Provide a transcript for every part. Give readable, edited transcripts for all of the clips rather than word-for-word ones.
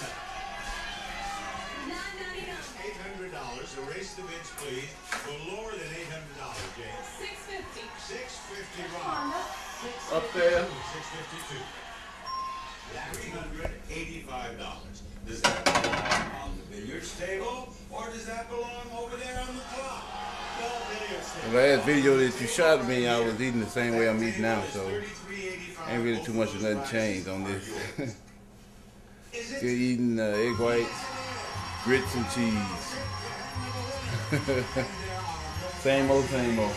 $800. Erase the bids, please. Go lower than $800, James. $650. $650, Ron. Up there. $652. $385. Does that belong on the billiards table, or does that belong over there on the clock? Well, billiards table. The last video that you shot of me, I was eating the same way I'm eating now, so ain't really too much of nothing changed on this. Still eating egg whites, grits and cheese. Same old, same old.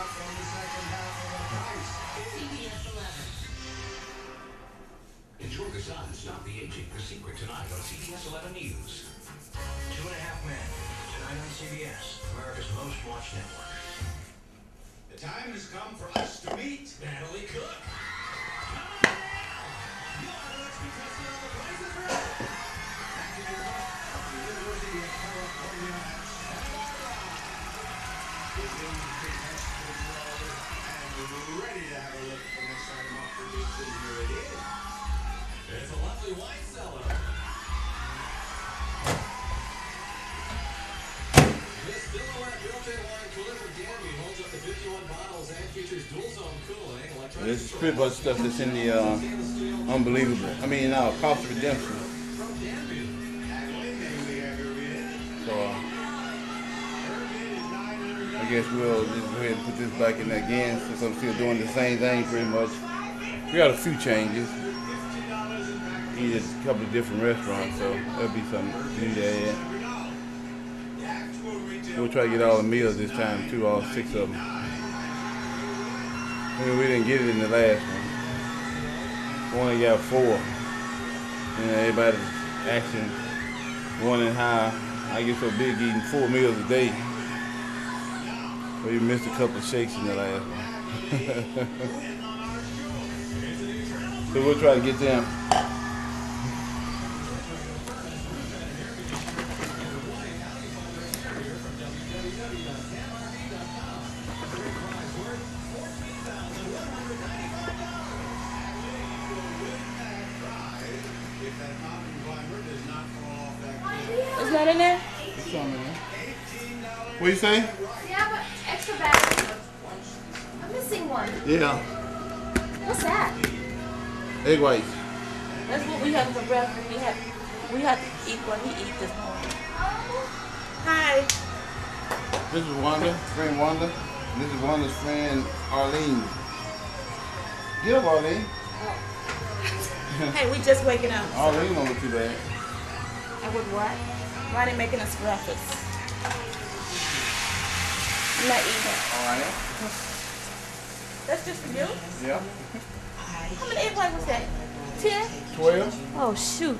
Enjoy the sun, stop the aging. The secret tonight on CBS 11 News. 2.5 Men, tonight on CBS, America's most watched network. The time has come for us to meet Natalie Cook. Ready to have a look at the next item off for this, and here it is. It's a lovely wine cellar. This Silhouette built-in wine cooler for Danby holds up to 51 bottles and features dual-zone cooling. This is pretty much stuff that's in the Unbelievable. Cost of Redemption. So I guess we'll just go ahead and put this back in again since I'm still doing the same thing pretty much. We got a few changes. Eat at a couple of different restaurants, so that'll be something new to add. We'll try to get all the meals this time too, all 6 of them. We didn't get it in the last one. We only got 4. And everybody's asking, wondering how I get so big eating 4 meals a day. We missed a couple of shakes in the last one. So we'll try to get them. Is that in there? It's on there. What you say? Yeah, but extra battery. I'm missing one. Yeah. What's that? Egg whites. That's what we had for breakfast. We had to eat what he ate this morning. Hi. This is Wanda, friend Wanda. This is Wanda's friend Arlene. Get up, Arlene. Hey, we just waking up. Arlene don't look too bad. And with what? Ronnie making us breakfast. I'm not eating it. Alright. That's just for you? Yeah. How many egg whites was that? 10? 12. Oh, shoot.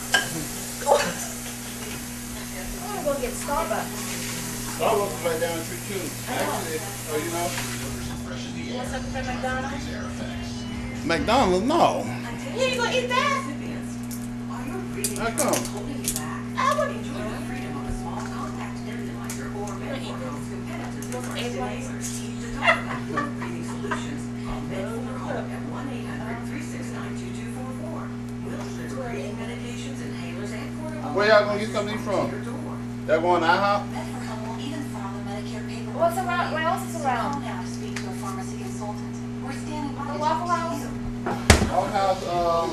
I'm gonna go get Starbucks. Starbucks is right down the street too. Actually, you know. You want something from McDonald's? McDonald's? No. You ain't gonna eat that? How come? I wouldn't enjoy the freedom of a small compact nebulizer or medical egg whites. Solutions. Call Med4Home at 1-800-369-2244. We'll deliver pain medications, inhalers, and portable. Where y'all gonna get something from? Y'all going to IHOP? Med4Home will even file the Medicare paperwork. What's around? What else is around? Call now to speak to a pharmacy consultant. We're standing by The to Waffle talk to House? you. Waffle House,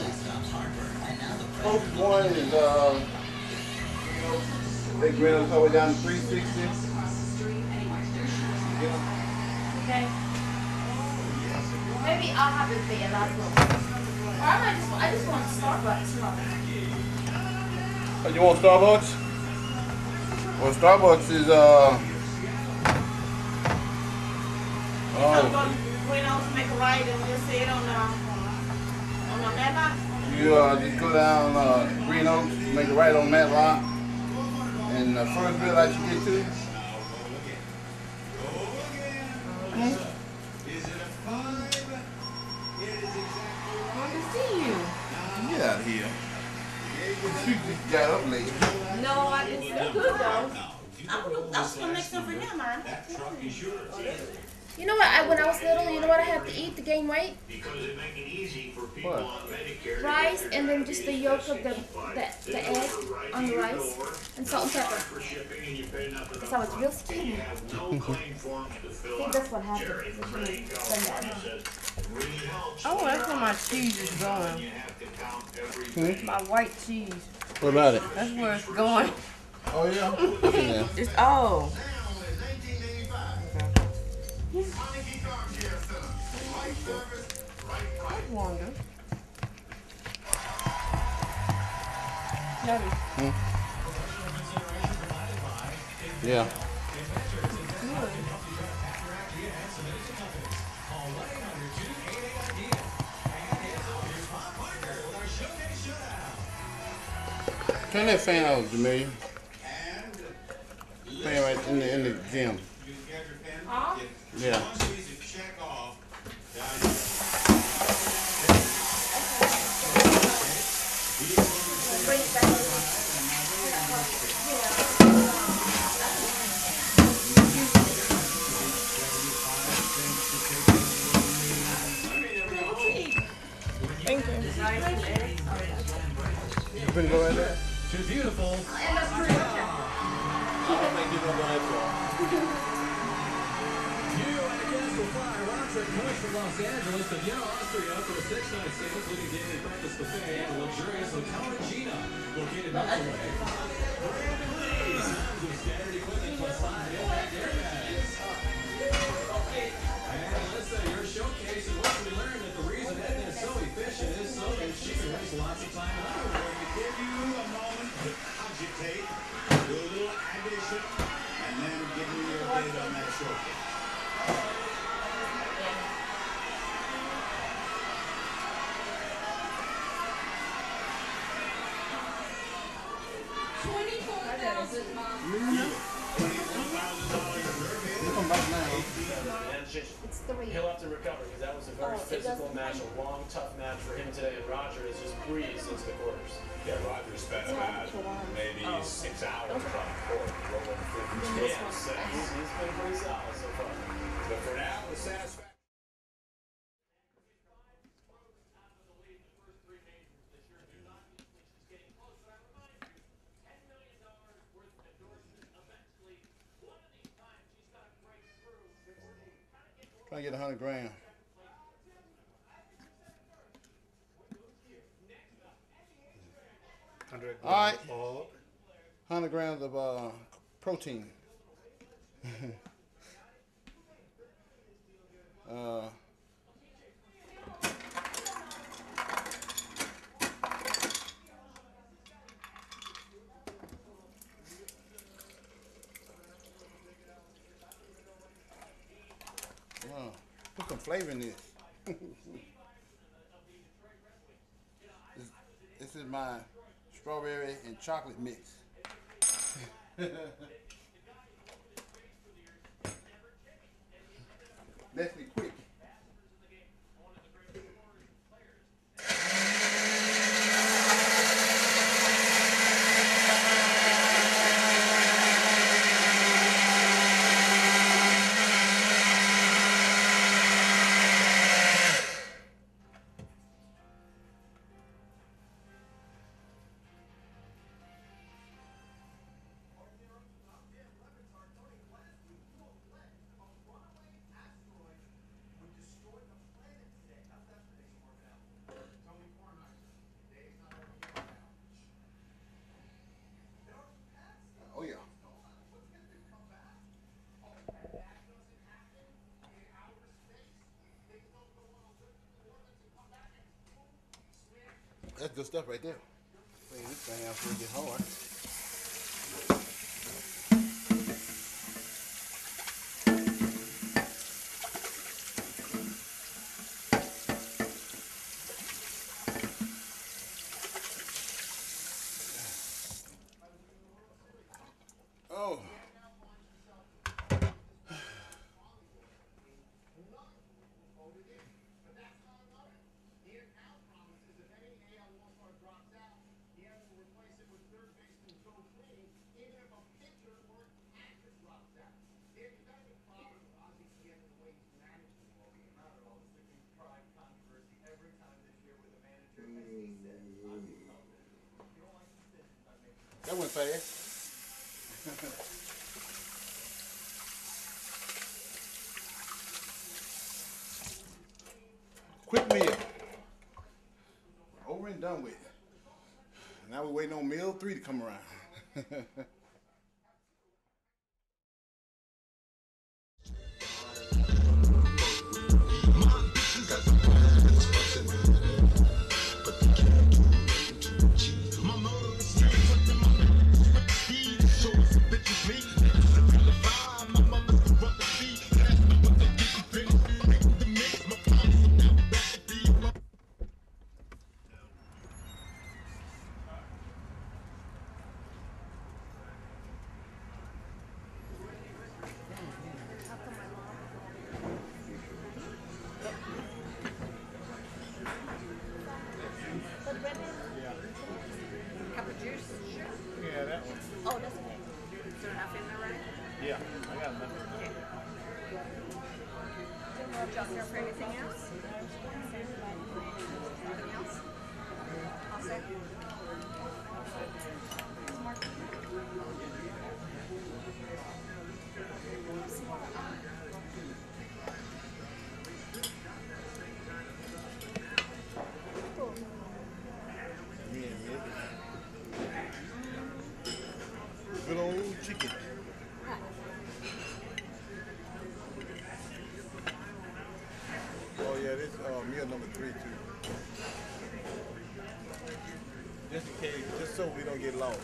first one is, they bring us all the way down to 360. Okay. Maybe I'll have it there. That's what. Or I just want Starbucks. Oh, you want Starbucks? Well, Starbucks is, Go Green Oaks, make a right, and just say it on the map. you just go down Green Oaks, make a right on Matlock, and the first bill that you get to. Good to see you. Get out of here. You just got up late. No, I didn't. They're good though. I was gonna make some for him, man. That truck is yours. You know what? When I was little, you know what I had to eat to gain weight? Because it make it easy for people What? on Medicare. Rice and then just the yolk of the egg on the rice and salt and pepper. For shipping and you pay nothing Because I was real skinny. have no claim forms to I fill think out. that's what happened. Jerry from Reading, California says really helps. Oh, that's where my cheese is going. You have to count every My white cheese. What about it? That's where it's going. Oh yeah. Yeah. It's oh. I wonder. Maybe. Yeah. Turn that fan out, Jamelia. Fan right in the gym. Yeah. Thank you. You finna go right there? Too beautiful. You and the guests will fly a round trip coast from Los Angeles to Vienna, Austria for a 6-night stay, including daily breakfast buffet and a luxurious hotel Regina, located not far away. With standard equipment plus side impact airbags. And Melissa, your showcase and what we learned that the reason Edna is so efficient is so that she can waste lots of time and hours. Give you a moment to cogitate, do a little addition, and then give me your bid on that showcase. It's 3. He'll have to recover because that was a very physical match, a long, tough match for him today. And Roger has just breezed into the quarters. Yeah, Roger spent about maybe 6 hours on the court. Yeah, so he's been pretty solid so far. But for now, the satisfaction. Try to get 100 grams. All right. 100 grams of protein. Put some flavor in this. This is my strawberry and chocolate mix. Let's be quick. Oh yeah. That's good stuff right there. Clean this thing out before it gets hard. Oh. fast. Quick meal. Over and done with. Now we're waiting on meal 3 to come around. Cup of juice? Yeah, that one. Oh, that's okay. Is there enough in there, right? Yeah, I got enough. Okay. Will you care for anything else? Anything else? All set? Good old chicken. Oh yeah, this meal number 3 too. Just in case, just so we don't get lost.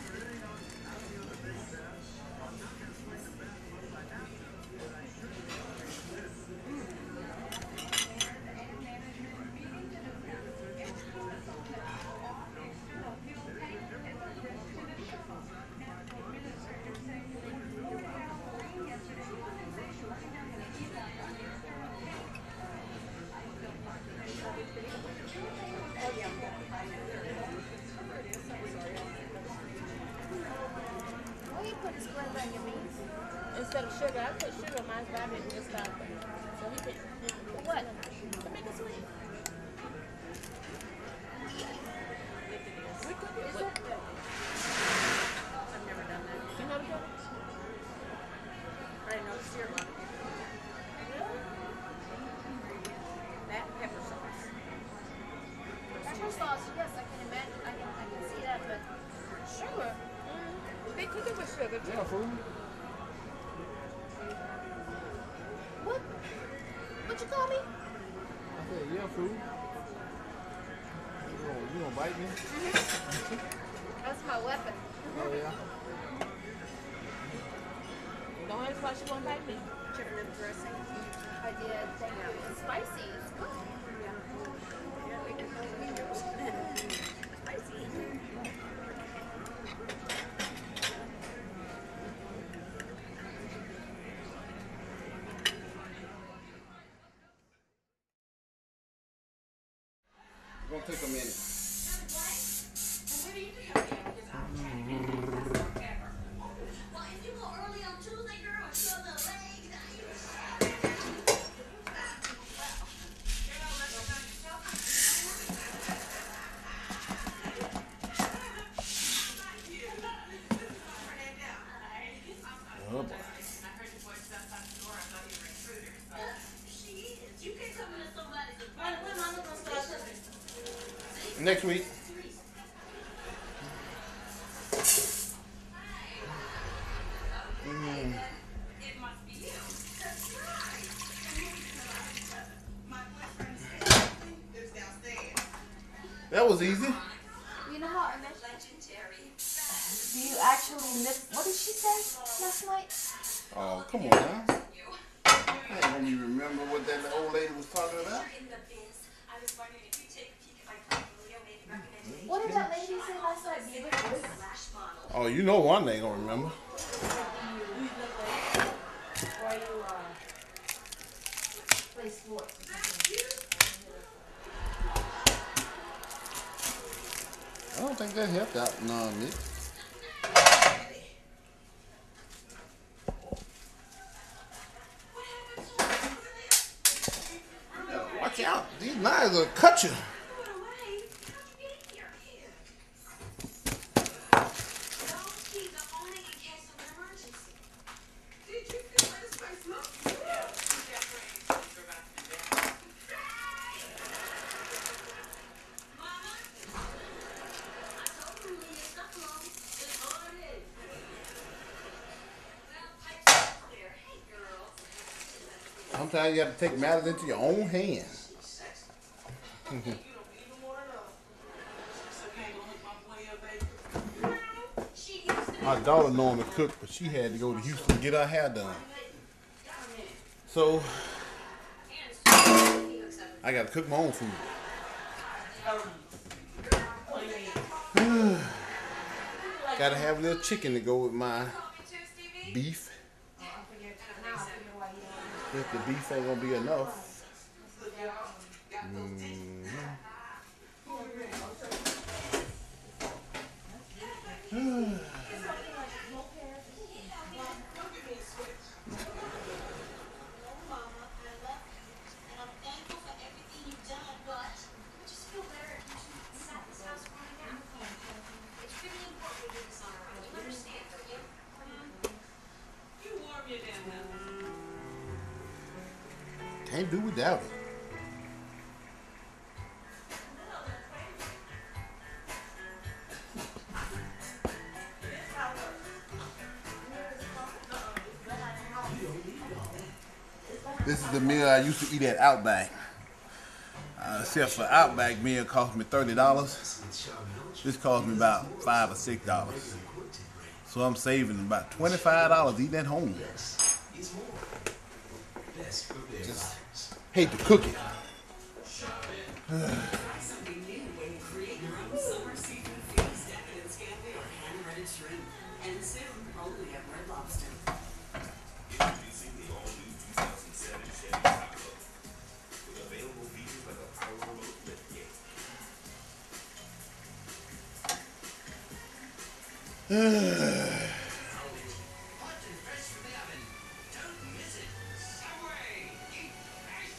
Why you put a square on your meat? Instead of sugar, I put sugar on mine, but I didn't just stop it. So he put What? to make it sweet. We cook it with. I've never done that. You know what I'm saying? I didn't know it's your one. That and pepper sauce. Pepper sauce, yes, I can imagine. I can see that, but Sugar. They cook it with sugar too. Yeah, food. what? What you call me? I said, yeah, food. You gonna bite me? That's my weapon. Oh yeah. Don't ask why she won't bite me. Chicken dip dressing. I did. Thank you. It's spicy. It's good. Spicy. It's gonna take a minute. Well, if you go early on Tuesday, girl, and show the legs, Oh boy. she is. You can't come into somebody's apartment. When mama gonna start cooking? Next week. It must be you. That's right. My boyfriend lives downstairs. That was easy. You know how I mentioned? Legendary. Do you actually miss? What did she say last night? Oh, come on now. I don't even remember what that old lady was talking about. In the biz. I was wondering if you take a peek at my portfolio, maybe recommend What did that lady say last night? Be with us. Flash model. Oh, you know one they don't remember. Or you play sports or something? I don't think that helped out none, Nick. Watch out. These knives will cut you. Put away. Get your Sometimes you have to take matters into your own hands. My daughter normally cook, but she had to go to Houston to get her hair done. So I gotta cook my own food. Gotta have a little chicken to go with my beef. If the beef ain't gonna be enough. Can't do without it. This is the meal I used to eat at Outback. Except for Outback meal cost me $30. This cost me about $5 or $6. So I'm saving about $25 eating at home. Just hate to cook it. Something new when you create your own summer seafood feast, decadent scampi or hand-breaded shrimp. And soon, only at Red Lobster. Introducing the all-new 2007 Chevy Tahoe with available features like a power remote liftgate. Hot and fresh from the oven. Don't miss it. Subway. Eat fresh.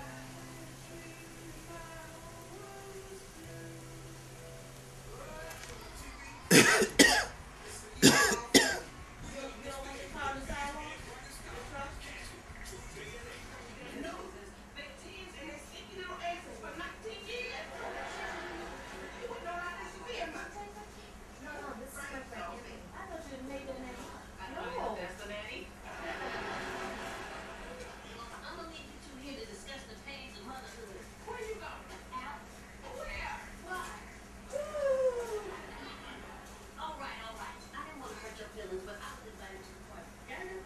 I'm gonna leave you two here to discuss the pains of motherhood. Where you going? Out. Where? Why? All right. I didn't want to hurt your feelings, but I was invited to the party.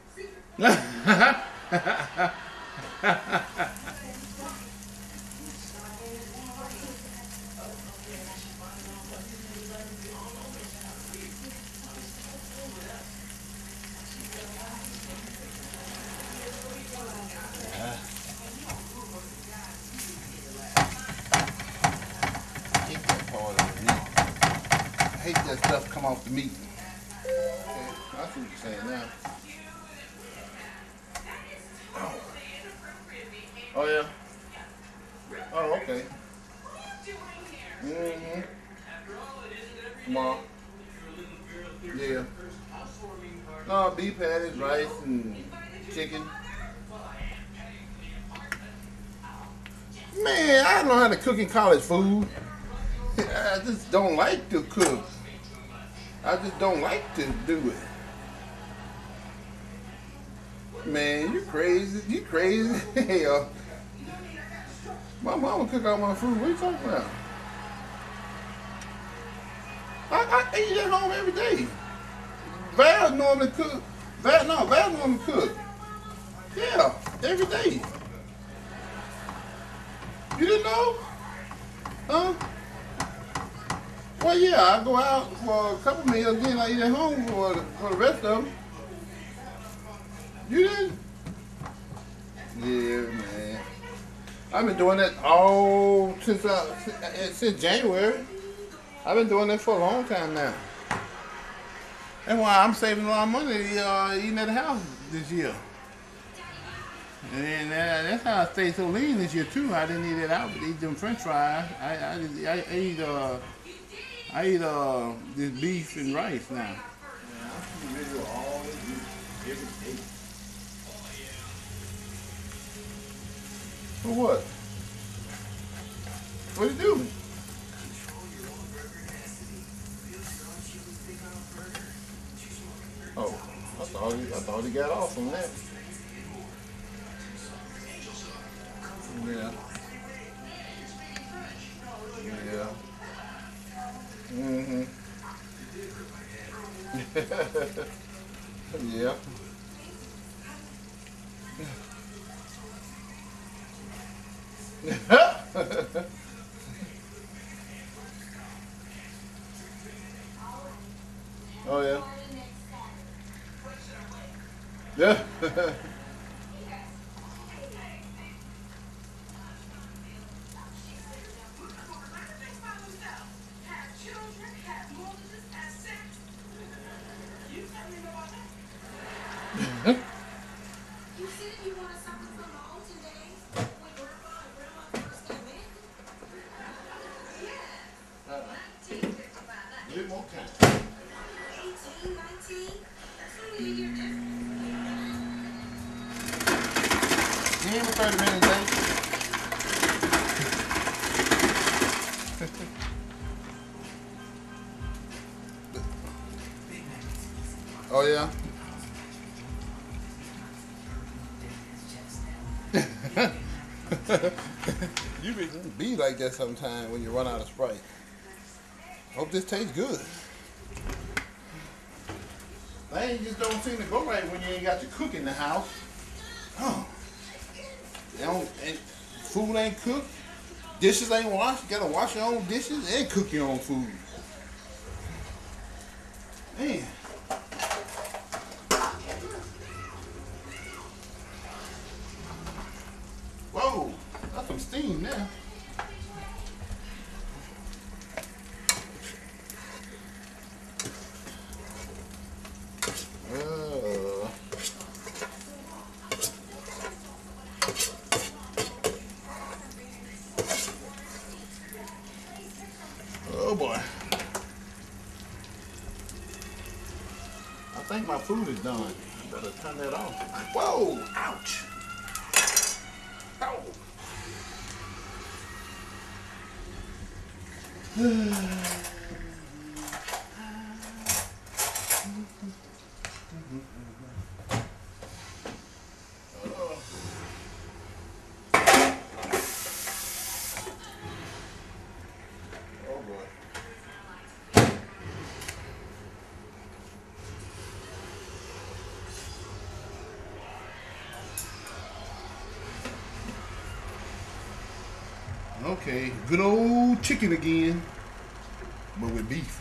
Hate that part of the meat. I hate that stuff come off the meat. Okay, I see what you're saying now. Oh yeah. Oh okay. Mm-hmm. Tomorrow. Yeah. Beef patties, rice, and chicken. Man, I don't know how to cook in college food. I just don't like to cook. I just don't like to do it. Man, you crazy. You crazy. Hell. My mama cook all my food. What are you talking about? I eat at home every day. Val normally cook. Val normally cook. Yeah, every day. You didn't know? Huh? Well, yeah, I go out for a couple meals, then I eat at home for the rest of them. You didn't? Yeah, man. I've been doing that all since January. I've been doing that for a long time now. That's why I'm saving a lot of money eating at the house this year. And that's how I stay so lean this year too. I didn't eat it out, but eat them French fries. I eat this beef and rice now. For what? What did you do? Oh, I thought he got off on that. Yeah. Yeah. Mm-hmm. Yeah. Oh yeah. Yeah. You said you wanted something from the olden days when Grandma and Grandma first got married? Yes. 1955. A little more time. 18, 19? That's only a year difference. You ain't 30 minutes late. Oh yeah. You be like that sometime when you run out of Sprite. Hope this tastes good. Things just don't seem to go right when you ain't got your cook in the house. Oh. Food ain't cooked. Dishes ain't washed. You gotta wash your own dishes and cook your own food. Man. Whoa, that's some steam there. Oh boy. I think my food is done. I better turn that off. Whoa, ouch. Ow. Oh boy. Okay, good old chicken again, but with beef.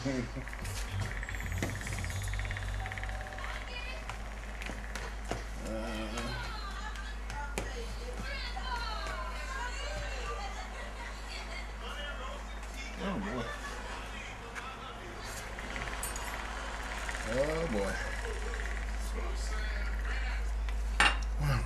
Oh boy. Oh boy. Wow.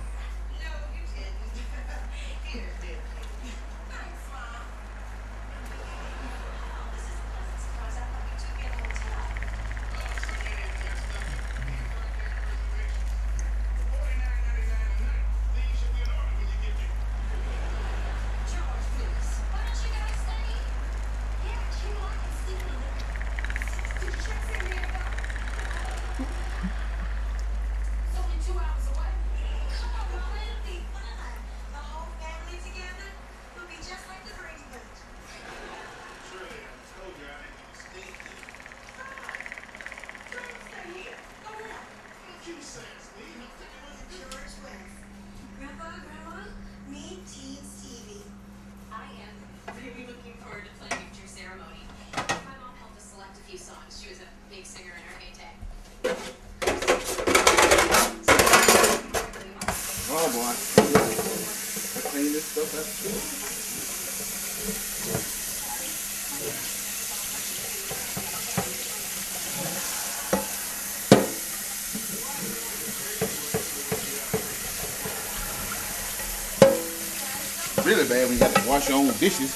Oh boy. Clean this stuff up too. Really bad when you got to wash your own dishes.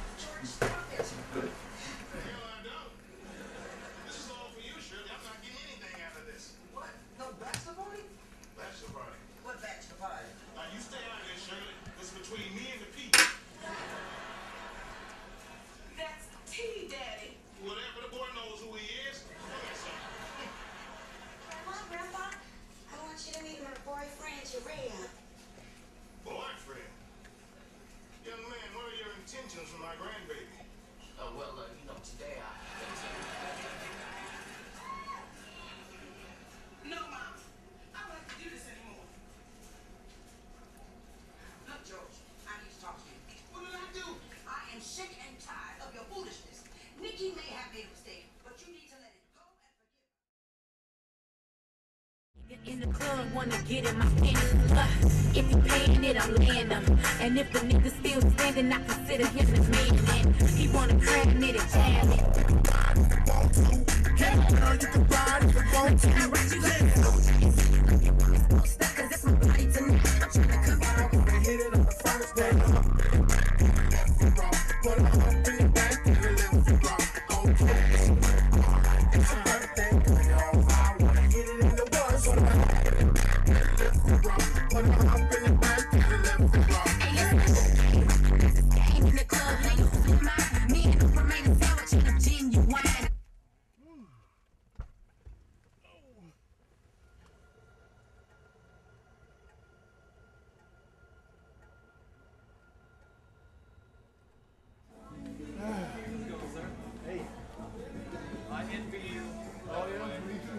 This is all for you, Shirley. I'm not getting any. going back to the party. Now you stay out of there, Shirley. This is between me and the people. That's T, Daddy. Whatever, the boy knows who he is. Grandma, Grandpa, I want you to meet my boyfriend, Jeria. Boyfriend? Young man, what are your intentions for my grandbaby? Oh, well, you know, today I... No, Mom. I don't have to do this anymore. Look, George, I need to talk to you. What did I do? I am sick and tired of your foolishness. Nikki may have made a mistake, but you need to let it go and forgive. In the club, wanna get in my hands. If you paying it, I'm laying them. And if the nigga still standing, I consider him the man. And he wanna grab me to jam it. Girl, you can ride if you want to. Cause it's my body tonight. I'm tryna come out and hit it on the first day. Put a hump in the back and a little rock. Okay. It's a birthday, girl. I wanna hit it in the water. So put a hump in the back and a little rock. In the club, ladies, me and the remaining sandwich and a genuine. I envy you. Oh, yeah, me too.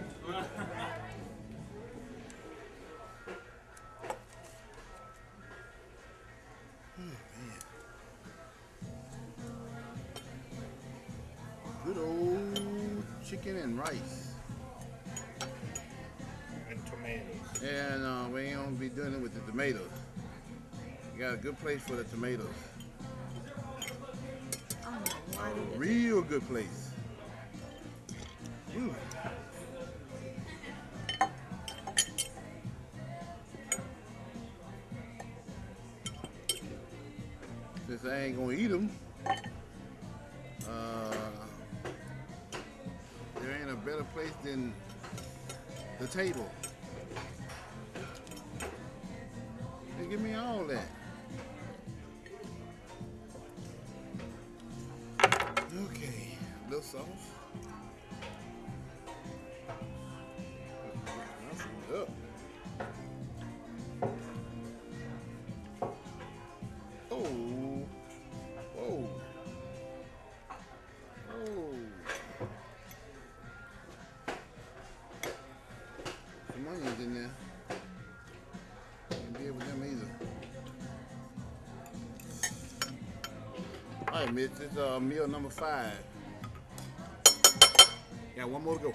Good old chicken and rice. And tomatoes. And we ain't gonna be doing it with the tomatoes. You got a good place for the tomatoes. A real good place. Ooh. Since I ain't gonna eat them, there ain't a better place than the table. They give me all that. Okay, a little sauce. That's up. Oh, whoa, oh. Some onions in there. Can't deal with them either. All right, Mitch, this is meal number 5. Got one more to go.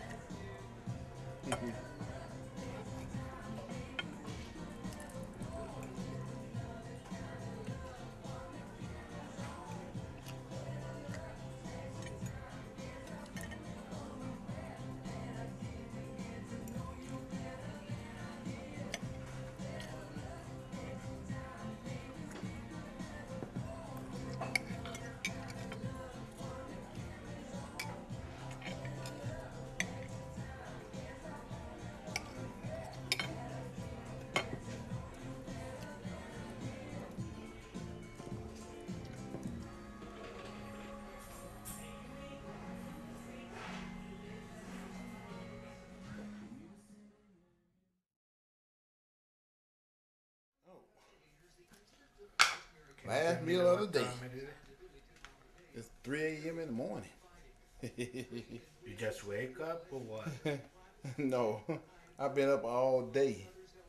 Last meal of the day. It's 3 a.m. in the morning. You just wake up or what? No, I've been up all day.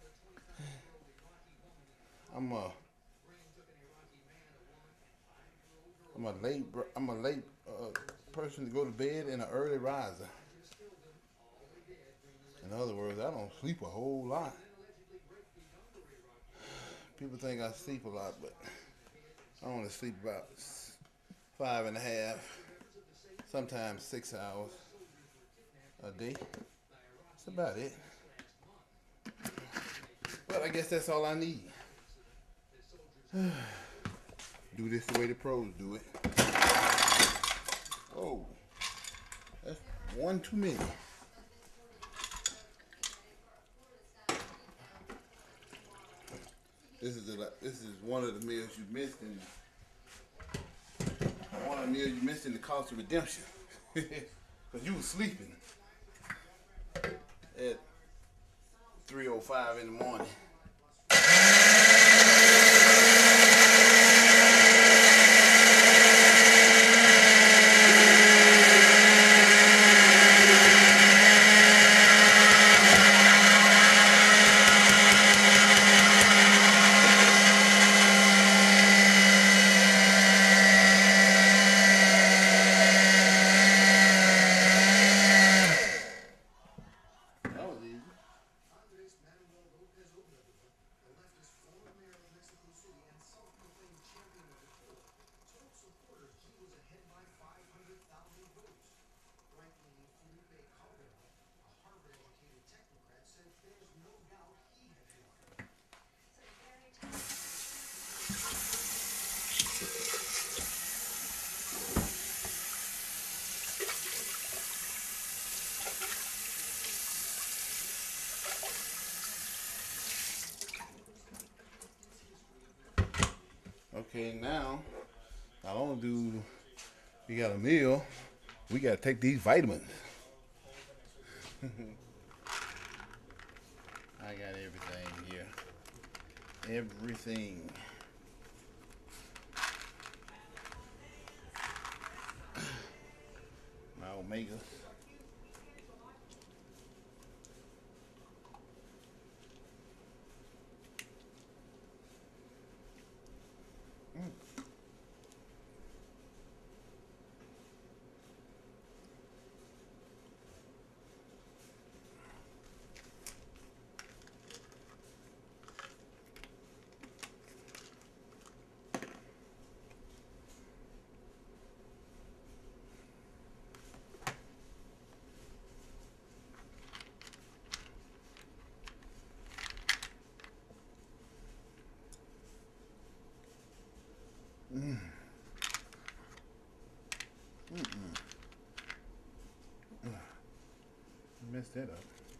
I'm a late person to go to bed and an early riser. In other words, I don't sleep a whole lot. People think I sleep a lot, but I only sleep about 5.5, sometimes 6 hours a day. That's about it. But I guess that's all I need. Do this the way the pros do it. Oh, that's one too many. This is one of the meals you missed in the cost of redemption. Cause you was sleeping at 3:05 in the morning. Okay, now, not only do we got a meal, we got to take these vitamins. I got everything here. Everything. My omegas. Messed that up.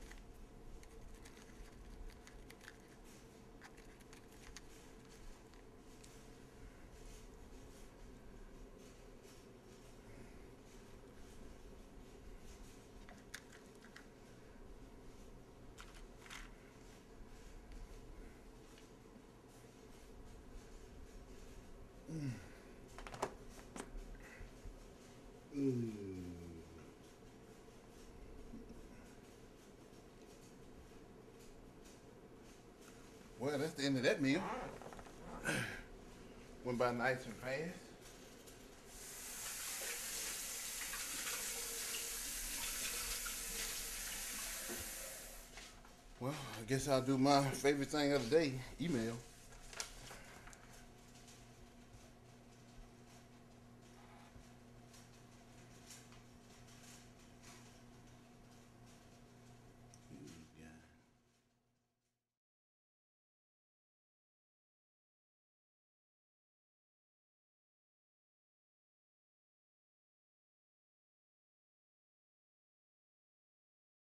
Well, that's the end of that meal. Went by nice and fast. Well, I guess I'll do my favorite thing of the day, email.